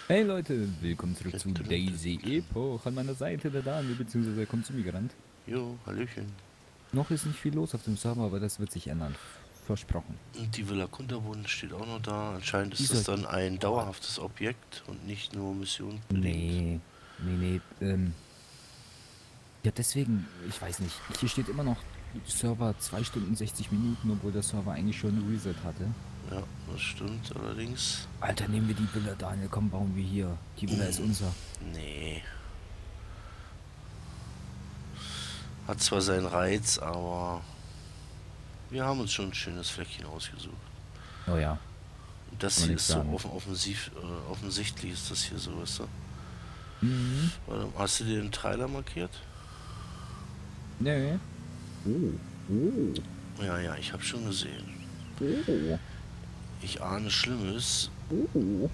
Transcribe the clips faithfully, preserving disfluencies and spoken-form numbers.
Hey Leute, willkommen zurück zu Daisy Epoch. An meiner Seite der Daniel, beziehungsweise kommt zu mir gerannt. Jo, Hallöchen. Noch ist nicht viel los auf dem Server, aber das wird sich ändern. Versprochen. Und die Villa Kunterbunden steht auch noch da. Anscheinend Die ist das soll. dann ein Oh, dauerhaftes Objekt und nicht nur missionsbedingt. nee. Nee, nee. Ähm, ja, deswegen, ich weiß nicht. Hier steht immer noch Server zwei Stunden sechzig Minuten, obwohl der Server eigentlich schon ein Reset hatte. Ja, das stimmt allerdings. Alter, nehmen wir die Villa, Daniel. Komm, bauen wir hier. Die Villa ist unser. Nee. Hat zwar seinen Reiz, aber wir haben uns schon ein schönes Fleckchen ausgesucht. Oh ja, Und kann das man hier nichts ist so sagen. offen, offensiv, äh, offensichtlich ist das hier so, weißt du? Mhm. Warte, hast du dir den Trailer markiert? Nee. Oh. Oh. Ja, ja, ich habe schon gesehen. Oh. Ich ahne Schlimmes. Oh.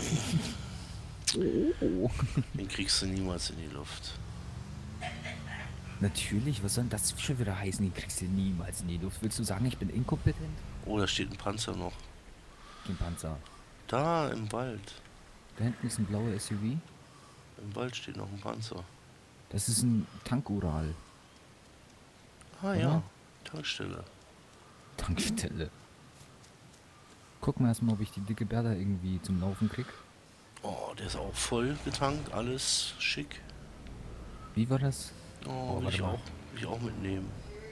Oh. Den kriegst du niemals in die Luft. Natürlich, was soll denn das schon wieder heißen? Die kriegst du niemals in die Luft. Willst du sagen, ich bin inkompetent? Oh, da steht ein Panzer noch. Kein Panzer. Da im Wald. Da hinten ist ein blauer S U V. Im Wald steht noch ein Panzer. Das ist ein Tankural, Ah oder? ja, Tankstelle. Tankstelle. Gucken wir erstmal, ob ich die dicke Berda irgendwie zum Laufen krieg. Oh, der ist auch voll getankt, alles schick. Wie war das? Oh, Oh, will warte ich mal. auch, will ich auch mitnehmen.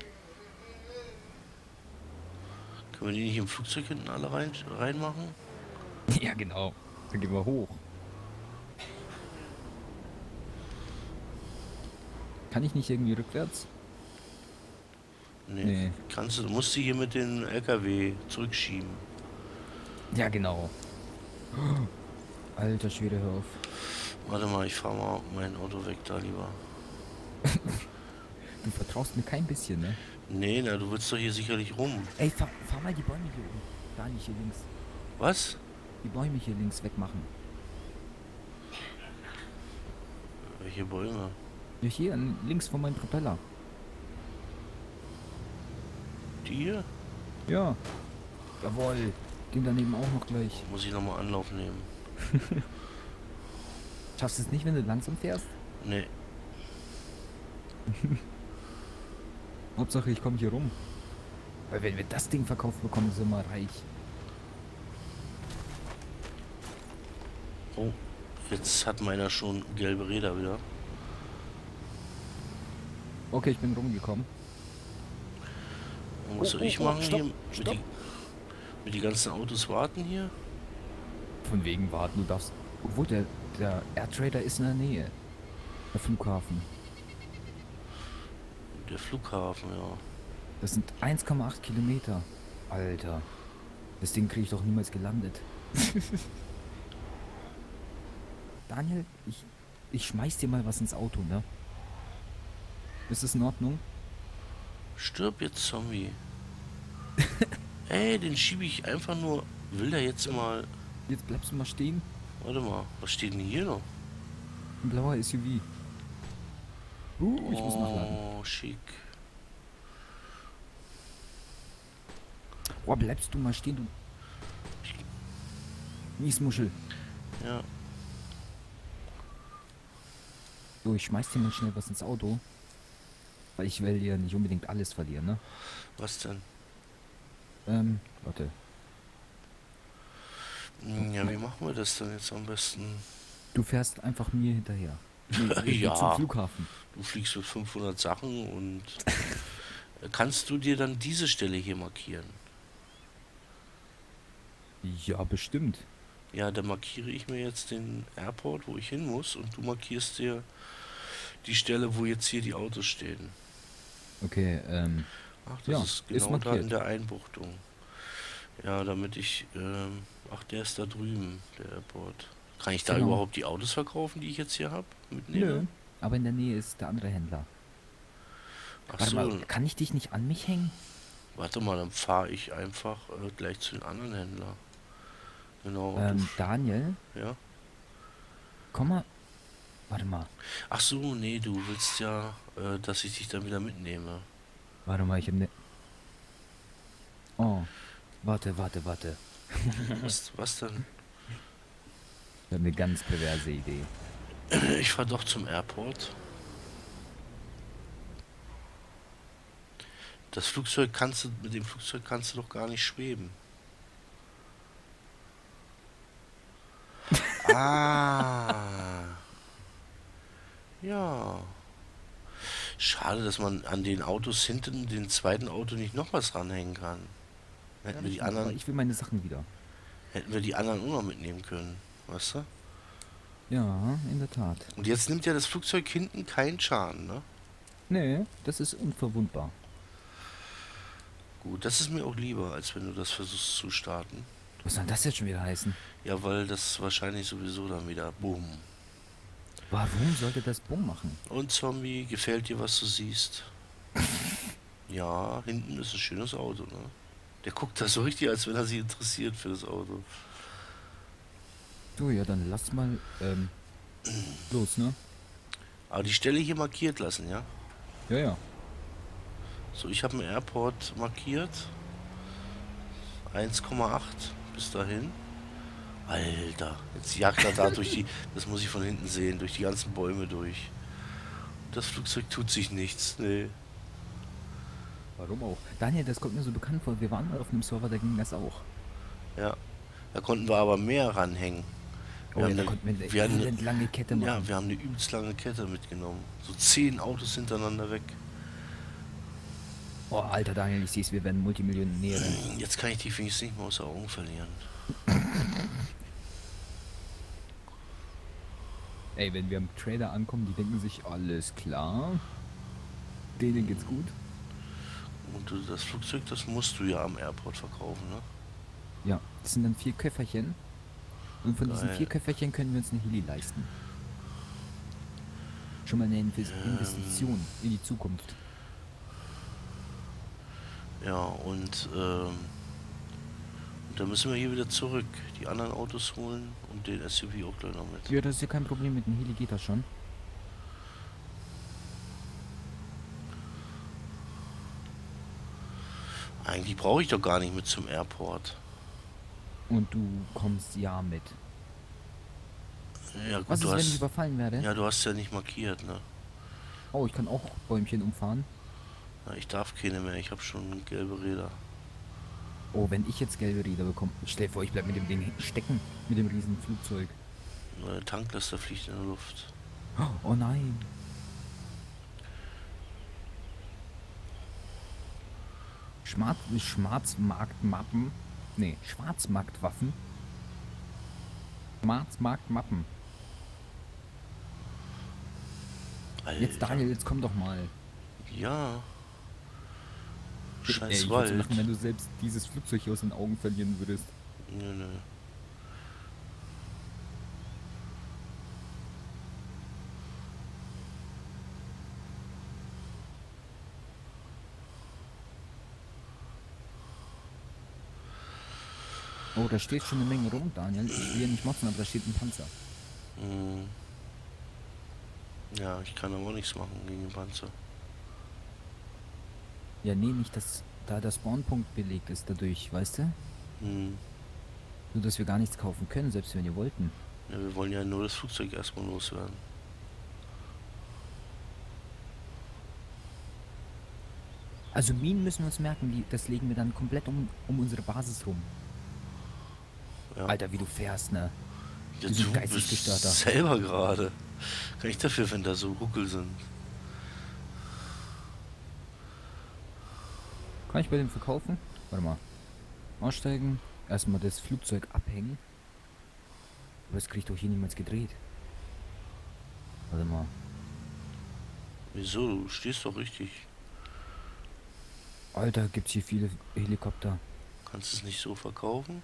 Können wir die nicht im Flugzeug hinten alle rein, reinmachen? Ja, genau. Dann gehen wir hoch. Kann ich nicht irgendwie rückwärts? Nee, Nee. kannst du, du musst die hier mit dem L K W zurückschieben. Ja, genau. Alter Schwede, hör auf. Warte mal, ich fahr mal mein Auto weg da lieber. Du vertraust mir kein bisschen, ne? Nee, na, du willst doch hier sicherlich rum. Ey, fahr, fahr mal die Bäume hier um. Da nicht hier links. Was? Die Bäume hier links wegmachen. Welche Bäume? Ja, hier links von meinem Propeller. Die hier? Ja. Jawohl. Den daneben auch noch gleich. Muss ich nochmal Anlauf nehmen? Schaffst du es nicht, wenn du langsam fährst? Nee. Hauptsache, ich komme hier rum. Weil wenn wir das Ding verkauft bekommen, sind wir reich. Oh, jetzt hat meiner schon gelbe Räder wieder. Okay, ich bin rumgekommen. Und was Oh, soll oh, ich oh, machen stopp, hier mit stopp. die, mit die ganzen Autos warten hier? Von wegen warten, du darfst. Obwohl, der, der Airtrader ist in der Nähe. Der Flughafen. Der Flughafen, ja. Das sind eins Komma acht Kilometer. Alter. Das Ding kriege ich doch niemals gelandet. Daniel, ich, ich schmeiß dir mal was ins Auto, ne? Ist das in Ordnung? Stirb jetzt, Zombie. Ey, den schiebe ich einfach nur. Will der jetzt mal. Jetzt bleibst du mal stehen. Warte mal, was steht denn hier noch? Ein blauer S U V. Uh, ich muss nachladen. Oh, schick. Oh, bleibst du mal stehen, du Miesmuschel. Ja, So, ich schmeiß dir mal schnell was ins Auto. Weil ich will ja nicht unbedingt alles verlieren, ne? was denn? Ähm, warte. Hm, ja, wie machen wir das denn jetzt am besten? Du fährst einfach mir hinterher. Nee, äh, wie zum Ja, Flughafen. du fliegst mit fünfhundert Sachen und kannst du dir dann diese Stelle hier markieren? Ja, bestimmt. Ja, dann markiere ich mir jetzt den Airport, wo ich hin muss, und du markierst dir die Stelle, wo jetzt hier die Autos stehen. Okay, ähm, Ach, das ja, ist ist genau da in markiert. der Einbuchtung. Ja, damit ich, ähm, ach, der ist da drüben, der Airport. Kann ich da Genau. überhaupt die Autos verkaufen, die ich jetzt hier habe, mitnehme? Nö. Aber in der Nähe ist der andere Händler. Ach Warte mal, so, kann ich dich nicht an mich hängen? warte mal, dann fahre ich einfach äh, gleich zu den anderen Händlern. Genau, du, Ähm, Daniel, ja. komm mal. Warte mal. Ach so, nee, du willst ja, äh, dass ich dich dann wieder mitnehme. Warte mal, ich hab ne. Oh, warte, warte, warte. Was, was denn? Ich habe eine ganz perverse Idee. Ich fahr doch zum Airport. Das Flugzeug kannst du, mit dem Flugzeug kannst du doch gar nicht schweben. Ah, ja. Schade, dass man an den Autos hinten, den zweiten Auto nicht noch was ranhängen kann. Ja, Hätten wir das die stimmt, aber anderen, ich will meine Sachen wieder. hätten wir die anderen auch noch mitnehmen können. Weißt du? Ja, in der Tat. Und jetzt nimmt ja das Flugzeug hinten keinen Schaden, ne? Nee, das ist unverwundbar. Gut, das ist mir auch lieber, als wenn du das versuchst zu starten. Was soll das jetzt schon wieder heißen? Ja, weil das wahrscheinlich sowieso dann wieder Boom. Warum sollte das Bumm machen? Und Zombie, gefällt dir, was du siehst? Ja, hinten ist ein schönes Auto, ne? Der guckt da so richtig, als wenn er sich interessiert für das Auto. So, ja, dann lass mal, ähm, los, ne? Aber die Stelle hier markiert lassen, ja? Ja, ja. So, ich habe einen Airport markiert. eins Komma acht bis dahin. Alter, jetzt jagt er da durch die, das muss ich von hinten sehen, durch die ganzen Bäume durch. Das Flugzeug tut sich nichts, nee. Warum auch? Daniel, das kommt mir so bekannt vor. Wir waren mal auf einem Server, da ging das auch. Ja, da konnten wir aber mehr ranhängen. Wir Oh ja, haben da eine, konnten wir eine wir hatten elend lange Kette eine, ja, machen. wir haben eine übelst lange Kette mitgenommen. So zehn Autos hintereinander weg. Oh, alter Daniel, ich sehe wir werden Multimillionäre. Jetzt kann ich die wenigstens nicht mehr aus den Augen verlieren. Ey, wenn wir am Trader ankommen, die denken sich, alles klar. Denen geht's gut. Und du, das Flugzeug, das musst du ja am Airport verkaufen, ne? Ja, das sind dann vier Köfferchen. Und von diesen vier Geil. Köfferchen können wir uns eine Heli leisten. Schon mal eine Inves- Ähm, Investition in die Zukunft. ja, und ähm, Und dann müssen wir hier wieder zurück. Die anderen Autos holen und den S U V auch gleich noch mit. Ja, das ist ja kein Problem, mit dem Heli geht das schon. Eigentlich brauche ich doch gar nicht mit zum Airport. Und du kommst ja mit. Ja gut, Was du ist, wenn ich hast. überfallen werde? Ja, du hast ja nicht markiert, ne? Oh, ich kann auch Bäumchen umfahren. Ja, ich darf keine mehr, ich habe schon gelbe Räder. Oh, wenn ich jetzt gelbe Räder bekomme. Stell dir vor, ich bleib mit dem Ding stecken. Mit dem riesen Flugzeug. Meine Tanklaster fliegt in der Luft. Oh nein. Schmarz Schwarzmarktmappen. Nee, Schwarzmarktwaffen. Schwarzmarktmappen. Jetzt, Alter. Daniel, jetzt komm doch mal. Ja. Ey, Scheiß ich würde so Wald. lachen, wenn du selbst dieses Flugzeug hier aus den Augen verlieren würdest. Nö, nö. Oh, da steht schon eine Menge rum, Daniel. Ich will ja nicht motzen, aber da steht ein Panzer. Hm. Ja, ich kann aber auch nichts machen gegen den Panzer. Ja, nee, nicht, dass da der Spawnpunkt belegt ist dadurch, weißt du? Hm. Nur, dass wir gar nichts kaufen können, selbst wenn wir wollten. Ja, wir wollen ja nur das Flugzeug erstmal loswerden. Also Minen müssen wir uns merken, die, das legen wir dann komplett um, um unsere Basis rum. Ja. Alter, wie du fährst, ne? Ja, Du so du ein bist Geistesgestörter. selber gerade. Kann ich dafür, wenn da so Ruckel sind. Kann ich bei dem verkaufen? Warte mal. Aussteigen. Erstmal das Flugzeug abhängen. Aber das krieg ich doch hier niemals gedreht. Warte mal. Wieso? Du stehst doch richtig. Alter, gibt's hier viele Helikopter. Kannst es nicht so verkaufen?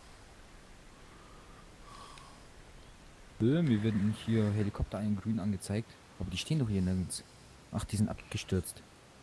Äh, Mir werden hier Helikopter in grün angezeigt. Aber die stehen doch hier nirgends. Ach, die sind abgestürzt.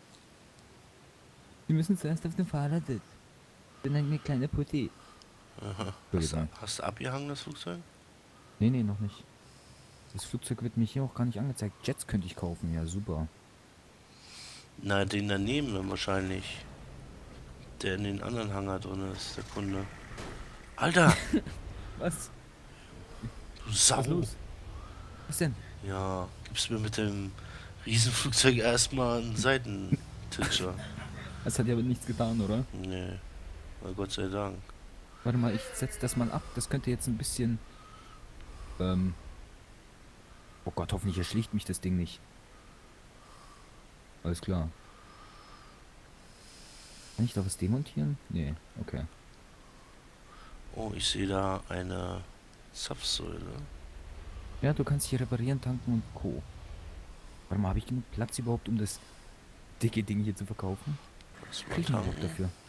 Wir müssen zuerst auf dem Fahrrad sitzen. Bin eine kleine Putti. Aha. Hast, du, Entschuldigung. hast du abgehangen, das Flugzeug? Nee, nee, noch nicht. Das Flugzeug wird mir hier auch gar nicht angezeigt. Jets könnte ich kaufen, ja super. Na, den daneben dann wahrscheinlich. Der in den anderen Hangar drin ist, der Kunde. Alter! Was? Du Du Was ist Sau. los? Was denn? Ja, gibst mir mit dem Riesenflugzeug erstmal einen Seitentitscher. Das hat ja aber nichts getan, oder? Nee, na Gott sei Dank. Warte mal, ich setze das mal ab. Das könnte jetzt ein bisschen. Ähm. Oh Gott, hoffentlich erschlägt mich das Ding nicht. Alles klar. Kann ich da was demontieren? Nee, okay. Oh, ich sehe da eine Zapfsäule. Ja, du kannst hier reparieren, tanken und Co. Warte mal, habe ich genug Platz überhaupt, um das dicke Ding hier zu verkaufen? Lass mal Krieg ich denn überhaupt tanken. dafür?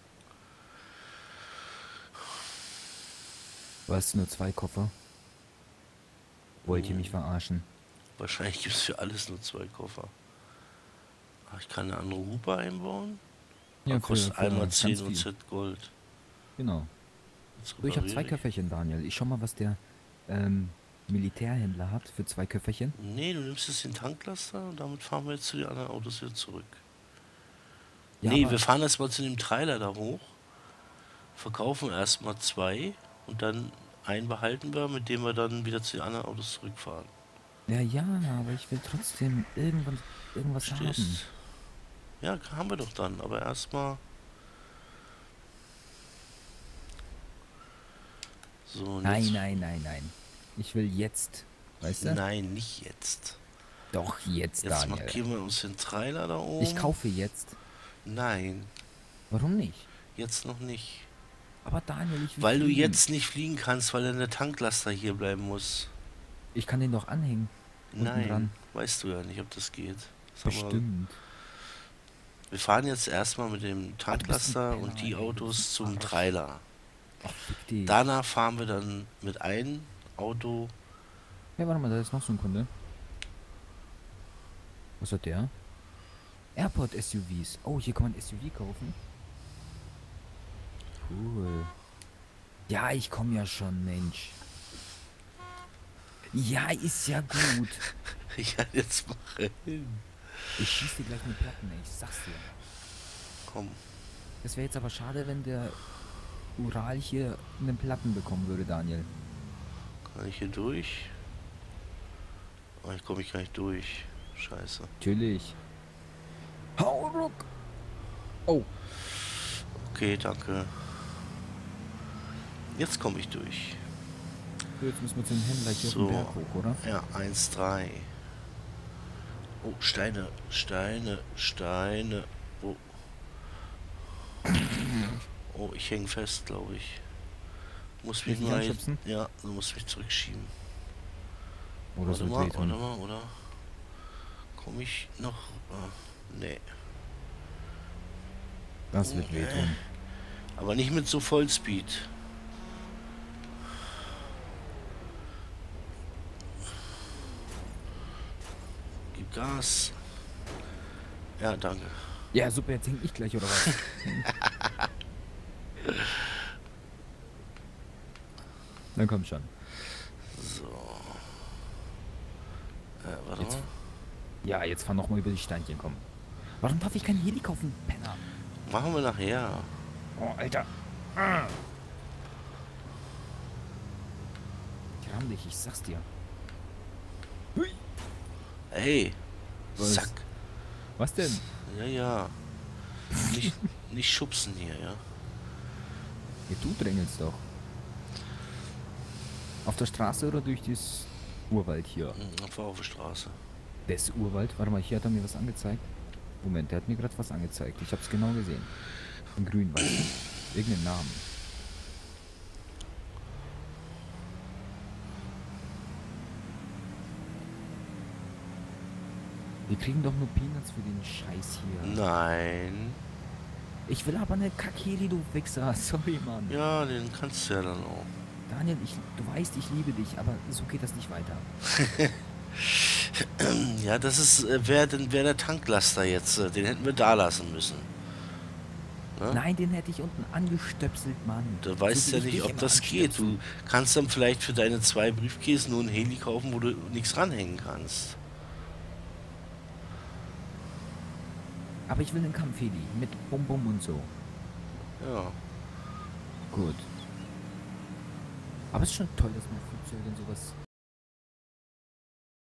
Was? Nur zwei Koffer? Wollt ihr mich Hm, verarschen? wahrscheinlich gibt es für alles nur zwei Koffer. Ach, ich kann eine andere Hupe einbauen. Ah, Ja, für, kostet einmal für zehn ganz U viel. Z Gold. Genau. Jetzt So, ich habe zwei repariere ich. Köfferchen, Daniel. Ich schau mal, was der ähm, Militärhändler hat für zwei Köfferchen. Nee, du nimmst jetzt den Tanklaster und damit fahren wir jetzt zu den anderen Autos wieder zurück. Ja, Nee, wir aber fahren erstmal zu dem Trailer da hoch, verkaufen erstmal zwei und dann einen behalten wir, mit dem wir dann wieder zu den anderen Autos zurückfahren. ja, ja, aber ich will trotzdem irgendwann irgendwas haben. Verstehst? Ja, haben wir doch dann, aber erstmal so und Nein, jetzt. nein, nein, nein. Ich will jetzt. Weißt du? Nein, nicht jetzt. Doch jetzt, Jetzt Daniel. markieren wir uns den Trailer da Ich oben. kaufe jetzt. Nein, Warum nicht? jetzt noch nicht. Aber Daniel, ich will Weil du fliegen. jetzt nicht fliegen kannst, weil dann der Tanklaster hier bleiben muss. Ich kann den doch anhängen. Unten Nein, dran. weißt du ja nicht, ob das geht. Das haben wir, Bestimmt. wir fahren jetzt erstmal mit dem Ah, du bist ein Tanklaster und Penner, die ey. Du bist Autos ein zum Arsch. Trailer. Ach, fick dich. Danach fahren wir dann mit einem Auto. Ja, warte mal, da ist noch so ein Kunde. Was hat der? Airport-S U Vs. Oh, hier kann man S U V kaufen. Cool. Ja, ich komme ja schon, Mensch. Ja, ist ja gut. Ja, jetzt mache hin. Ich schieß dir gleich mit Platten, ey. Ich sag's dir. Komm, Das wäre jetzt aber schade, wenn der Ural hier einen Platten bekommen würde, Daniel. kann ich hier durch? Oh, ich komme ich gar nicht durch. Scheiße. Natürlich. Hau ruck. Oh. Okay, danke. Jetzt komme ich durch. So, jetzt müssen wir zum Händler hier auf den So, Berg hoch, oder? ja, eins drei. Oh, Steine, Steine, Steine. Oh, oh ich hänge fest, glaube ich. Muss Soll mich ich dich mal. anschubsen? Ja, du musst mich zurückschieben. Oh, das Warte wird mal, warte wehtun. mal, oder? Komme ich noch? Ah, nee. Das wird Nee. wehtun. Aber nicht mit so Vollspeed. Gib Gas. Ja, danke. Ja, super, jetzt häng ich gleich, oder was? Dann komm schon. So. Äh, warte Jetzt, mal. ja, jetzt fahr noch mal über die Steinchen, komm. Warum darf ich kein Heli kaufen, Penner? Machen wir nachher. Oh, Alter. Ah. Ich ramm dich, ich sag's dir. Hui. Ey. Was? Zack. Was denn? Ja, ja. Nicht, nicht schubsen hier, ja. Ja, du drängelst doch. Auf der Straße oder durch das Urwald hier? Hm, fahr auf die Straße. Das Urwald? Warte mal, hier hat er mir was angezeigt. Moment, der hat mir gerade was angezeigt. Ich hab's genau gesehen. In grün, weißt du? Irgendeinen Namen. Wir kriegen doch nur Peanuts für den Scheiß hier. Nein. Ich will aber eine Kack-Heli, du Wichser. Sorry, Mann. Ja, den kannst du ja dann auch. Daniel, ich, du weißt, ich liebe dich, aber so geht das nicht weiter. Ja, das ist, äh, wer denn, wer der Tanklaster jetzt, äh, den hätten wir da lassen müssen. Ne? Nein, den hätte ich unten angestöpselt, Mann. Du weißt wie ja ich nicht, dich ob immer das geht. Du anstöpsel. kannst dann vielleicht für deine zwei Briefkästen nur ein Heli kaufen, wo du nichts ranhängen kannst. Aber ich will einen Kampfheli mit Bum Bum und so. Ja. Gut. Aber es ist schon toll, dass man Flugzeuge und sowas